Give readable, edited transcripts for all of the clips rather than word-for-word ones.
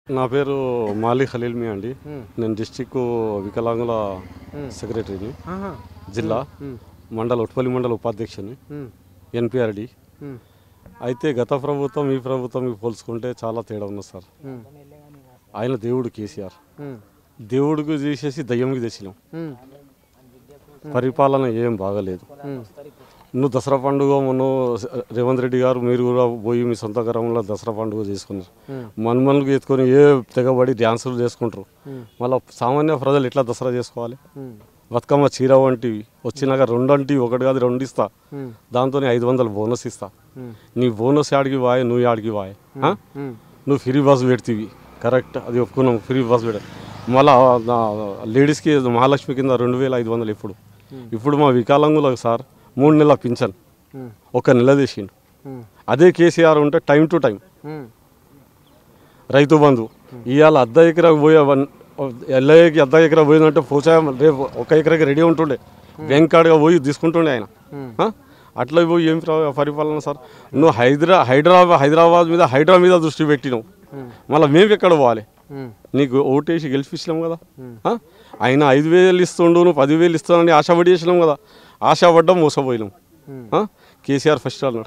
నా పేరు మాలి ఖలీల్ మీ అండి. నేను డిస్ట్రిక్ట్ వికలాంగుల సెక్రటరీని, జిల్లా ఉట్పల్లి మండల ఉపాధ్యక్షుని, ఎన్పిఆర్డి. అయితే గత ప్రభుత్వం ఈ ప్రభుత్వం పోల్చుకుంటే చాలా తేడా ఉంది సార్. ఆయన దేవుడు కేసీఆర్, దేవుడికి తీసేసి దయ్యంకి తెచ్చినాం. పరిపాలన ఏం బాగలేదు. నువ్వు దసరా పండుగ మొన్న రేవంత్ రెడ్డి గారు మీరు కూడా పోయి మీ సొంత గ్రామంలో దసరా పండుగ చేసుకున్నారు. మనుమనులకు ఎత్తుకొని ఏ తెగబడి డ్యాన్సులు చేసుకుంటారు. మళ్ళీ సామాన్య ప్రజలు ఎట్లా దసరా చేసుకోవాలి? బతుకమ్మ చీర వంటివి వచ్చినాక రెండంటి ఒకటి కాదు రెండు ఇస్తా, దాంతో 500 బోనస్ ఇస్తా. నీ బోనస్ యాడికి వాయే, నువ్వు యాడికి వాయే? నువ్వు ఫ్రీ బస్ పెడతీవి, కరెక్ట్, అది ఒప్పుకున్నాం. ఫ్రీ బస్ పెడ మళ్ళీ లేడీస్కి మహాలక్ష్మి కింద 2500 ఇప్పుడు మా వికలాంగులకు సార్ 3 నెలల పింఛన్ 1 నెల తీసిండు. అదే కేసీఆర్ ఉంటే time to time Rythu Bandhu ఇవాళ అర్ధ ఎకరాకు పోయే ఎల్ఐకి అర్ధ ఎకరా పోయిందంటే పోచా రేపు 1 ఎకరాకి రెడీ ఉంటుండే, వెంకాడుగా పోయి తీసుకుంటుండే ఆయన. అట్లా పోయి ఏం పరిపాలన సార్? నువ్వు హైదరాబాద్ మీద హైడ్రా మీద దృష్టి పెట్టినావు. మళ్ళీ మేము ఎక్కడ పోవాలి? నీకు ఓటేసి గెలిపించినాం కదా. ఆయన 5,000 ఇస్తుండు, నువ్వు 10,000 ఇస్తానని ఆశపడి చేసినాం కదా. ఆశపడ్డం మోసపోయినాం. కేసీఆర్ ఫస్ట్ అన్నాడు,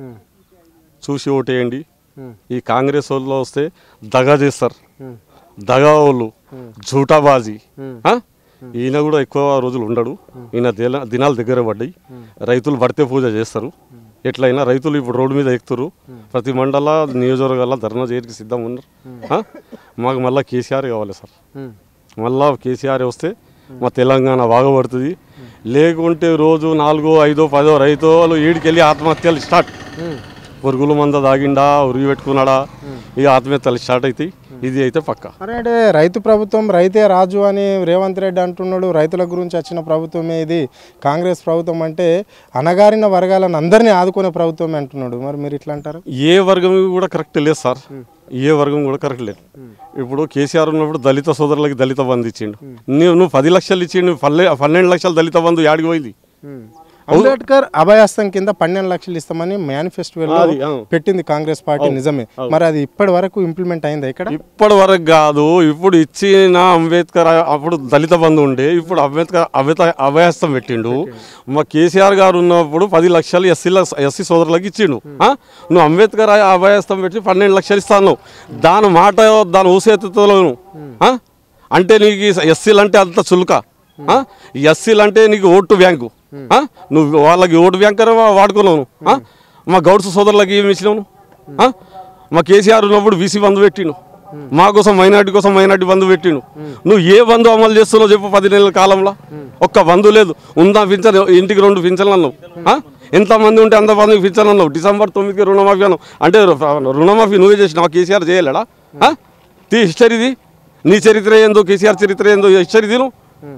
చూసి ఓటేయండి. ఈ కాంగ్రెస్ వాళ్ళు వస్తే దగా చేస్తారు, దగా వాళ్ళు, జూటాబాజీ. ఈయన కూడా ఎక్కువ రోజులు ఉండడు. ఈయన దినాలు దగ్గర పడ్డాయి. రైతులు పడితే పూజ చేస్తారు. ఎట్లయినా రైతులు ఇప్పుడు రోడ్డు మీద ఎక్కుతారు. ప్రతి మండల నియోజకవర్గాల ధర్నా చేయడానికి సిద్ధంగా ఉన్నారు. మాకు మళ్ళీ కేసీఆర్ కావాలి సార్. మళ్ళీ కేసీఆర్ వస్తే మా తెలంగాణ బాగుపడుతుంది. లేకుంటే రోజు 4, 5, 10 రైతులు ఈడికెళ్ళి ఆత్మహత్యలు స్టార్ట్. పురుగుల మంద దాగిండా, ఉరిగి పెట్టుకున్నాడా, ఇక ఆత్మహత్యలు స్టార్ట్ అవుతాయి. ఇది అయితే పక్క. అంటే రైతు ప్రభుత్వం, రైతే రాజు అని రేవంత్ రెడ్డి అంటున్నాడు. రైతుల గురించి వచ్చిన ప్రభుత్వమే ఇది కాంగ్రెస్ ప్రభుత్వం అంటే అణగారిన వర్గాలను అందరినీ ఆదుకునే ప్రభుత్వమే అంటున్నాడు. మరి మీరు ఇట్లా అంటారు? ఏ వర్గం కూడా కరెక్ట్ లేదు సార్. ఏ వర్గం కూడా కరెక్ట్ లేదు. ఇప్పుడు కేసీఆర్ ఉన్నప్పుడు దళిత సోదరులకి దళిత బంధు ఇచ్చిండు. నువ్వు 10 లక్షలు ఇచ్చిండు, 12 లక్షలు దళిత బంధు యాడికి పోయింది? అంబేద్కర్ అభయాస్తం కింద 12 లక్షలు ఇస్తామని మేనిఫెస్టోలో పెట్టింది కాంగ్రెస్ పార్టీ, నిజమే. మరి అది ఇప్పటి వరకు ఇంప్లిమెంట్ అయిందా? ఇక్కడ ఇప్పటి వరకు కాదు. ఇప్పుడు ఇచ్చిన అంబేద్కర్ అప్పుడు దళిత బంధు ఉండే, ఇప్పుడు అంబేద్కర్ అభయాస్తం పెట్టిండు. మా కేసీఆర్ గారు ఉన్నప్పుడు 10 లక్షలు ఎస్సీ సోదరులకు ఇచ్చిండు. నువ్వు అంబేద్కర్ అభయాస్తం పెట్టి 12 లక్షలు ఇస్తాను. దాని మాట, దాని ఊసేతలోను అంటే నీకు ఎస్సీలు అంటే అంత చులుక. ఎస్సీలు అంటే నీకు ఓటు బ్యాంకు. నువ్వు వాళ్ళకి ఓటు బ్యాంక్ వాడుకున్నావు. మా గౌడ్స్ సోదరులకి ఏమి ఇచ్చినావు? మా కేసీఆర్ ఉన్నప్పుడు బీసీ బంధు పెట్టిండు. మా కోసం మైనార్టీ బంధు పెట్టిండు. నువ్వు ఏ బంధు అమలు చేస్తున్నావు చెప్పు? 10 నెలల కాలంలో ఒక్క బంధు లేదు. ఉందా పింఛన్? ఇంటికి 2 పింఛన్లు అన్నావు. ఎంతమంది ఉంటే అంతమందికి పింఛన్ అన్నావు. డిసెంబర్ 9కి రుణమాఫీ అన్నావు. అంటే రుణమాఫీ నువ్వే చేసినావు, కేసీఆర్ చేయలేడా? హిస్టరీది నీ చరిత్ర ఏందో, కేసీఆర్ చరిత్ర ఏందో హిస్టరీ తిను.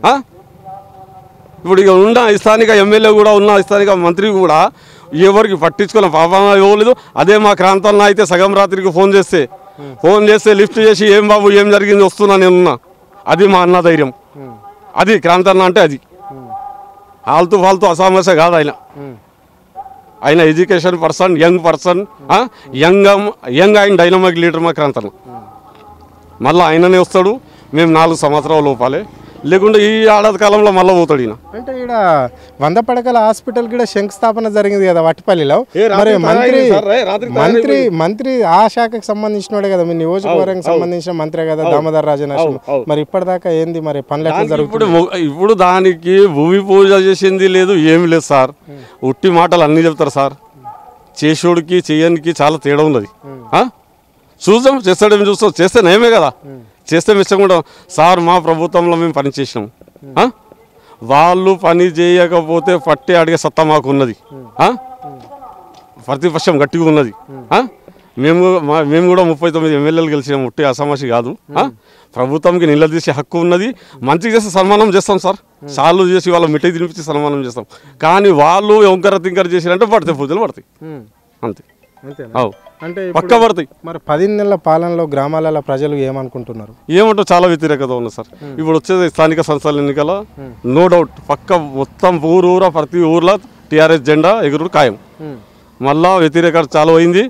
ఇప్పుడు ఇక ఉన్న స్థానిక ఎమ్మెల్యే కూడా, ఉన్న స్థానిక మంత్రి కూడా ఎవరికి పట్టించుకోలేం, పాపం ఇవ్వలేదు. అదే మా ప్రాంతంలో అయితే సగం రాత్రికి ఫోన్ చేస్తే లిఫ్ట్ చేసి ఏం బాబు ఏం జరిగింది వస్తున్నా నేనున్నా. అది మా అన్న ధైర్యం. అది ప్రాంతాన్న అంటే అది ఫాల్తూ అసామస్య కాదు. ఆయన education person, young and dynamic leader మా ప్రాంతంలో. మళ్ళీ ఆయననే వస్తాడు. మేము 4 సంవత్సరాల లోపాలే, లేకుంటే ఈ ఏడాది కాలంలో మళ్ళీ పోతాడు ఈయన. అంటే ఇక్కడ 100 పడకల హాస్పిటల్ కూడా శంకుస్థాపన జరిగింది కదా వట్టిపల్లిలో. మరి మంత్రి ఆ శాఖకు సంబంధించినోడే కదా, మీ నియోజకవర్గానికి సంబంధించిన మంత్రి కదా దామోదర్ రాజనరసింహ. మరి ఇప్పటిదాకా ఏంది మరి పనులు ఎట్లా జరుగుతుంది? ఇప్పుడు దానికి భూమి పూజ చేసింది లేదు, ఏమి లేదు సార్. ఉట్టి మాటలు అన్నీ చెప్తారు సార్. చేసేవాడికి చేయడానికి చాలా తేడా ఉన్నది. చూద్దాం, చేస్తాడేమి చూస్తాం. చేస్తే నయమే కదా, చేస్తే మిష్టం సార్. మా ప్రభుత్వంలో మేము పని చేసినాం. వాళ్ళు పని చేయకపోతే పట్టే అడిగే సత్తా మాకు ఉన్నది. ప్రతిపక్షం గట్టిగా ఉన్నది. మేము కూడా 39 ఎమ్మెల్యేలు గెలిచినాం. ఉట్టి అసమస్య కాదు. ప్రభుత్వంకి నిలదీసే హక్కు ఉన్నది. మంచిగా చేస్తే సన్మానం చేస్తాం సార్. సార్లు చేసి వాళ్ళ మిఠాయి తినిపించి సన్మానం చేస్తాం. కానీ వాళ్ళు వంకర తింకర చేసినంటే పడితే పూజలు పడతాయి అంతే. అంటే పక్క పడతాయి. మరి 10 నెలల పాలనలో గ్రామాలలో ప్రజలు ఏమనుకుంటున్నారు? ఏమంటో చాలా వ్యతిరేకత ఉంది సార్. ఇప్పుడు వచ్చేది స్థానిక సంస్థల ఎన్నికల నో డౌట్ పక్క మొత్తం ప్రతి ఊర్లో టీఆర్ఎస్ జెండా ఎగురు ఖాయం. మళ్ళా వ్యతిరేకత చాలా అయింది.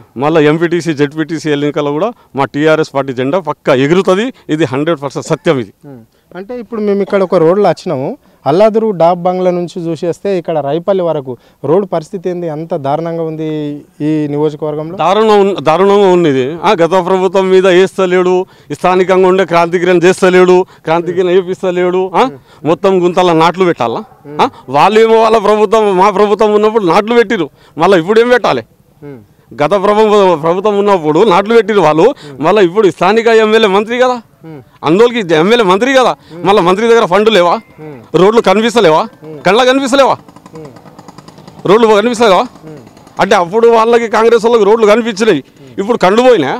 మళ్ళీ ఎంపీటీసీ జెడ్పీటీసీ ఎన్నికల్లో కూడా మా టీఆర్ఎస్ పార్టీ జెండా పక్కా ఎగురుతుంది. ఇది 100% సత్యం. ఇది అంటే ఇప్పుడు మేము ఇక్కడ ఒక రోడ్లో వచ్చినాము, అల్లాదురు డాబ్ బంగ్లా నుంచి చూసేస్తే ఇక్కడ రైపల్లి వరకు రోడ్డు పరిస్థితి ఏంది? అంత దారుణంగా ఉంది ఈ నియోజకవర్గంలో. దారుణంగా ఉన్నది. గత ప్రభుత్వం మీద వేస్తలేడు, స్థానికంగా ఉండే క్రాంతికిరణ్ చేస్తలేడు, క్రాంతికిరణ్ వేపిస్తలేడు. మొత్తం గుంతల నాట్లు పెట్టాలా? వాళ్ళేమో వాళ్ళ ప్రభుత్వం మా ప్రభుత్వం ఉన్నప్పుడు నాట్లు పెట్టిరు, మళ్ళీ ఇప్పుడు ఏం పెట్టాలి? గత ప్రభుత్వం ఉన్నప్పుడు నాట్లు పెట్టిరు వాళ్ళు, మళ్ళీ ఇప్పుడు స్థానిక ఎమ్మెల్యే మంత్రి కదా, అందులోకి ఎమ్మెల్యే మంత్రి కదా, మళ్ళీ మంత్రి దగ్గర ఫండ్లు లేవా? రోడ్లు కనిపిస్తలేవా? కళ్ళ కనిపిస్తలేవా? రోడ్లు కనిపిస్తలేవా? అంటే అప్పుడు వాళ్ళకి కాంగ్రెస్ వాళ్ళకి రోడ్లు కనిపించినాయి, ఇప్పుడు కండ్లు పోయినా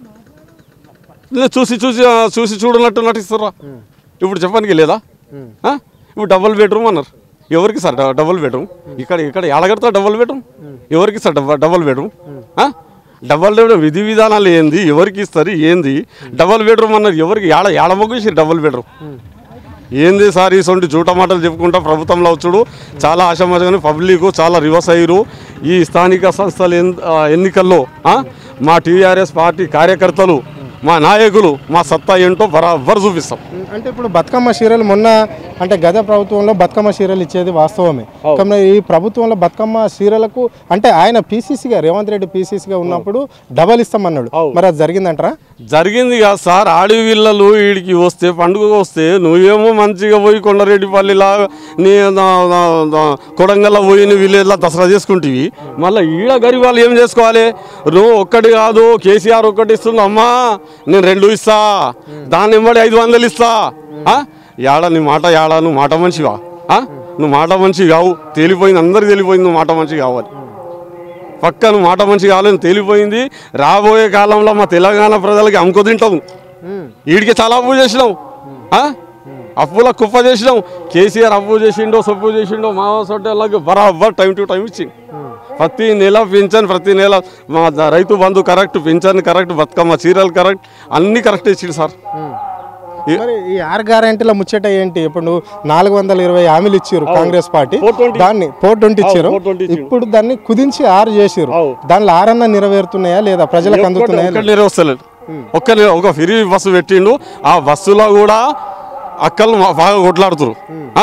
చూసి చూసి చూసి చూడనట్టు నటిస్తారా? ఇప్పుడు చెప్పడానికి లేదా? ఇప్పుడు డబుల్ బెడ్రూమ్ అన్నారు. ఎవరికి సార్ డబుల్ బెడ్రూమ్? ఇక్కడ ఎడగడతా డబుల్ బెడ్రూమ్? ఎవరికి sir double bedroom? Double bedroom విధి విధానాలు ఏంది? ఎవరికి ఇస్తారు ఏంది? డబుల్ బెడ్రూమ్ అన్నారు ఎవరికి? ఏడమొగ్గేసి డబుల్ బెడ్రూమ్ ఏంది సార్? ఈ సొంటి జూట మాటలు చెప్పుకుంటా ప్రభుత్వంలో వచ్చుడు చాలా ఆశామాషగానే పబ్లిక్ చాలా రివర్స్ అయ్యారు. ఈ స్థానిక సంస్థల ఎన్నికల్లో మా టీఆర్ఎస్ పార్టీ కార్యకర్తలు, మా నాయకులు మా సత్తా ఏంటో బరాబర్ చూపిస్తాం. అంటే ఇప్పుడు బతుకమ్మ చీరలు మొన్న అంటే గత ప్రభుత్వంలో బతుకమ్మ చీరలు ఇచ్చేది వాస్తవమే, కానీ ఈ ప్రభుత్వంలో బతుకమ్మ చీరలకు అంటే ఆయన పీసీసీగా రేవంత్ రెడ్డి పీసీసీగా ఉన్నప్పుడు డబల్ ఇస్తామన్నాడు, మరి అది జరిగిందంటారా? జరిగింది కాదు సార్. ఆడి వీళ్ళలు వీడికి వస్తే పండుగ వస్తే నువ్వేమో మంచిగా పోయి కొండరెడ్డిపల్లిలా నీ కొడంగల్ పోయి విలేజ్లా దసరా చేసుకుంటేవి, మళ్ళీ ఈడ గరీబ్ వాళ్ళు ఏం చేసుకోవాలి? నువ్వు ఒక్కటి కాదు, కేసీఆర్ ఒక్కటి ఇస్తున్నా అమ్మా, నేను 2 ఇస్తా, దాన్ని ఎంబడి 500 ఇస్తా. యాడ నీ మాట యాడ? నువ్వు మాట మనిషివా? నువ్వు మాట మనిషి కావు, తేలిపోయింది, అందరికి తెలిపోయింది నువ్వు మాట మనిషి కావాలి. పక్క నువ్వు మాట మనిషి కావాలని తేలిపోయింది. రాబోయే కాలంలో మా తెలంగాణ ప్రజలకి అమ్ముకు తింటాము. వీడికి చాలా అప్పు చేసినాం, అప్పుల కుప్ప చేసినాం. కేసీఆర్ అప్పు చేసిండో సొప్పు చేసిండో మా సొట్టేళ్ళకి బరాబర్ టైం టు టైం ఇచ్చింది. ప్రతి నెల పింఛన్, ప్రతి నెల మా రైతు బంధు కరెక్ట్, పింఛన్ కరెక్ట్, బతుకమ్మ చీరలు కరెక్ట్, అన్ని కరెక్ట్ ఇచ్చింది సార్. మరి ఈ 6 గ్యారెంటీల ముచ్చట ఏంటి? ఇప్పుడు నువ్వు 420 హామీలు ఇచ్చారు కాంగ్రెస్ పార్టీ, దాన్ని 420 ఇచ్చారు, ఇప్పుడు దాన్ని కుదించి 6 చేసారు. దానిలో 6 అన్నా నెరవేరుతున్నాయా లేదా? ప్రజలకు అందుతున్నాయా? నెరవేర్చలేదు. ఒక ఫ్రీ బస్సు పెట్టిండు, ఆ బస్సులో కూడా అక్కలు బాగా కొట్లాడుతున్నారు.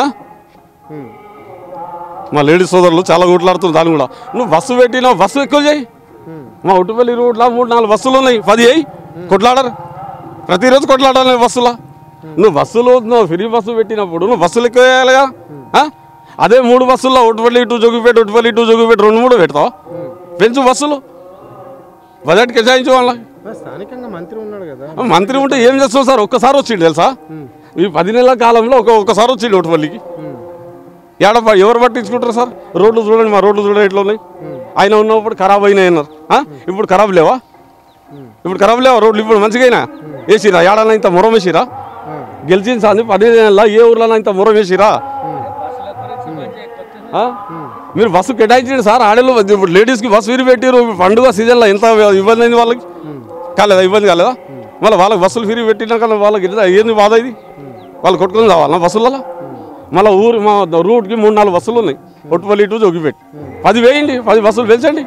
మా లేడీస్ సోదరులు చాలా కొట్లాడుతున్నారు. దాన్ని కూడా నువ్వు బస్సు పెట్టినా బస్సు ఎక్కువ చేయి. మా ఉట్టుపల్లి రోడ్లో 3-4 బస్సులు ఉన్నాయి, 10 అయ్యి కొట్లాడరు. ప్రతిరోజు కొట్లాడాలి బస్సులో. నువ్వు బస్సులు ఫ్రీ బస్సు పెట్టినప్పుడు నువ్వు బస్సులు ఎక్కువ వేయాలిగా. అదే 3 బస్సుల్లో ఉట్టుపల్లి టు జోగిపేట, ఉట్టుపల్లి టు జోగిపేట 2-3 పెడతావు. పెంచు బస్సులు, బడ్జెట్ కేటాయించు. వాళ్ళ స్థానికంగా మంత్రి ఉన్నాడు కదా, మంత్రి ఉంటే ఏం చేస్తావు సార్? ఒక్కసారి వచ్చిండు తెలుసా? ఈ 10 నెలల కాలంలో ఒక్కసారి వచ్చిండు ఉట్టుపల్లికి. ఎవరు పట్టించుకుంటారు సార్? రోడ్లు చూడండి, మా రోడ్లు చూడండి ఎట్లా ఉన్నాయి. ఆయన ఉన్నప్పుడు ఖరాబ్ అయినాయి అన్నారు, ఇప్పుడు ఖరాబ్ లేవా? ఇప్పుడు ఖరాబ్ లేవా రోడ్లు? ఇప్పుడు మంచిగా వేసిరా? ఏడన్నా ఇంత మొరం వేసిరా? గెలిచిన సార్ 10 నెలల ఏ ఊర్లో ఇంత మొరం వేసిరా? మీరు బస్సు కేటాయించండి సార్. ఆడలు ఇప్పుడు లేడీస్కి బస్సు ఫ్రీ పెట్టారు. పండుగ సీజన్లో ఎంత ఇబ్బంది అయింది వాళ్ళకి, కాలేదా? ఇబ్బంది కాలేదా? మళ్ళీ వాళ్ళకి బస్సులు ఫ్రీ పెట్టినాక వాళ్ళకి ఏంది బాధ? ఇది వాళ్ళు కొట్టుకొని రావాలన్నా బస్సులలో? మళ్ళీ మా రూట్కి 3-4 బస్సులు ఉన్నాయి, ఉట్టుపల్లి టు జోగిపేట. 10 వేయండి, 10 బస్సులు పెంచండి.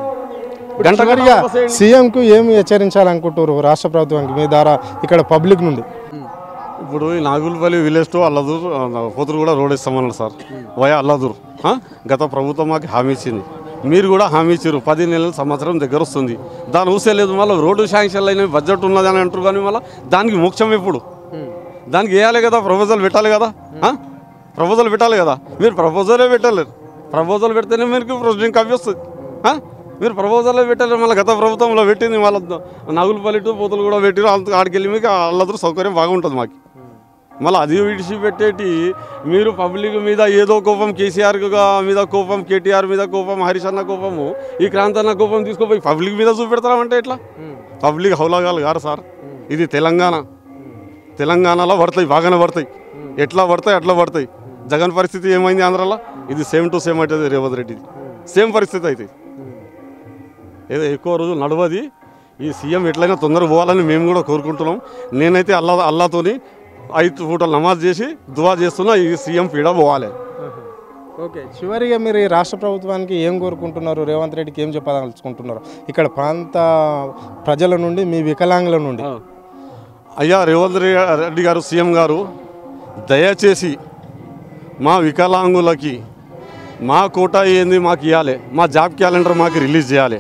సీఎంకు ఏమి హెచ్చరించాలనుకుంటారు రాష్ట్ర ప్రభుత్వానికి మీ ద్వారా ఇక్కడ పబ్లిక్ నుండి? ఇప్పుడు ఈ నాగులపల్లి విలేజ్ టు అల్లదూరు పోతురు కూడా రోడ్ ఇస్తామన్నారు సార్, వయా అల్లదూరు. గత ప్రభుత్వం మాకు హామీ ఇచ్చింది, మీరు కూడా హామీ ఇచ్చారు. 10 నెలల సంవత్సరం దగ్గర వస్తుంది, దాని ఊసే లేదు. మళ్ళీ రోడ్డు శాంక్షన్ అయిన బడ్జెట్ ఉన్నది అని అంటారు, కానీ మళ్ళీ దానికి మోక్షం ఎప్పుడు? దానికి వేయాలి కదా, ప్రపోజల్ పెట్టాలి కదా, ప్రపోజల్ పెట్టాలి కదా. మీరు ప్రపోజలే పెట్టలేరు. ప్రపోజల్ పెడితేనే మీరు ప్రొసీడింగ్ కాపీ వస్తుంది. మీరు ప్రపోజలే పెట్టారు. మళ్ళీ గత ప్రభుత్వంలో పెట్టింది వాళ్ళ నాగులపల్లి టు పోతులు కూడా పెట్టారు. ఆడికి వెళ్ళి మీకు వాళ్ళందరూ సౌకర్యం బాగుంటుంది మాకు. మళ్ళీ అది విడిచిపెట్టేటి మీరు పబ్లిక్ మీద ఏదో కోపం, కేసీఆర్ మీద కోపం, కేటీఆర్ మీద కోపం, హరీష్ అన్న కోపము, ఈ క్రాంతన్న కోపం తీసుకుపోయి పబ్లిక్ మీద చూపెడతామంటే ఎట్లా? పబ్లిక్ హౌలాగాలు గారు సార్, ఇది తెలంగాణలో పడతాయి, బాగానే పడతాయి. ఎట్లా పడతాయి అట్లా పడతాయి. జగన్ పరిస్థితి ఏమైంది ఆంధ్రాలో? ఇది సేమ్ టు సేమ్ అవుతుంది. రేవంత్ రెడ్డిది సేమ్ పరిస్థితి అవుతుంది. ఏదో ఎక్కువ రోజులు నడవది. ఈ సీఎం ఎట్లయినా తొందరగా పోవాలని మేము కూడా కోరుకుంటున్నాం. నేనైతే అల్లాతోని 5 పూటలు నమాజ్ చేసి దువా చేస్తున్నా, ఈ సీఎం పీడ పోవాలి. ఓకే, చివరిగా మీరు ఈ రాష్ట్ర ప్రభుత్వానికి ఏం కోరుకుంటున్నారు? రేవంత్ రెడ్డికి ఏం చెప్పదలుచుకుంటున్నారు ఇక్కడ ప్రాంత ప్రజల నుండి, మీ వికలాంగుల నుండి? అయ్యా రేవంత్ రెడ్డి గారు, సీఎం గారు, దయచేసి మా వికలాంగులకి మా కోటా ఏంది మాకు ఇవ్వాలి, మా జాబ్ క్యాలెండర్ మాకు రిలీజ్ చేయాలి.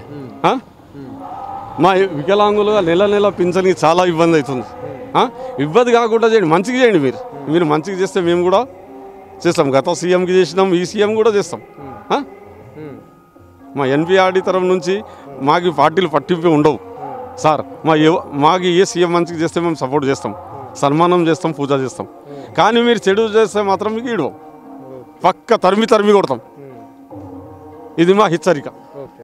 మా వికలాంగులు నెల నెల పింఛన్కి చాలా ఇబ్బంది అవుతుంది. ఇబ్బంది కాకుండా చేయండి, మంచిగా చేయండి. మీరు మంచిగా చేస్తే మేము కూడా చేస్తాం. గత సీఎంకి చేసినాం, ఈ సీఎం కూడా చేస్తాం. మా ఎన్పీఆర్డీ తరఫు నుంచి మాకు పార్టీలు పట్టింపు ఉండవు సార్. మాకు ఏ సీఎం మంచిగా చేస్తే మేము సపోర్ట్ చేస్తాం, సన్మానం చేస్తాం, పూజ చేస్తాం. కానీ మీరు చెడు చేస్తే మాత్రం మీకు ఇడవం, పక్క తరిమి కొడతాం. ఇది మా హెచ్చరిక.